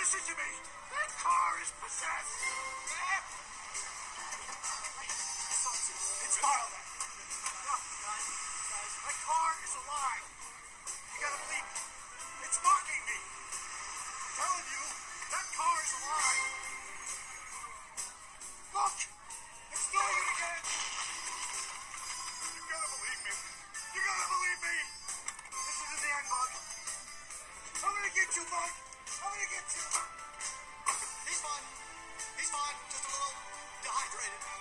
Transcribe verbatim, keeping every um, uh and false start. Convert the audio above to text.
Listen to me. That car is possessed. It's Marla. Guys, guys, my car is alive. You gotta believe me. It's mocking me. I'm telling you, that car is alive. Look, it's doing it again. You gotta believe me. You gotta believe me. This isn't the end, Bug. I'm gonna get you, Bug. I'm gonna get you. He's fine. He's fine. Just a little dehydrated.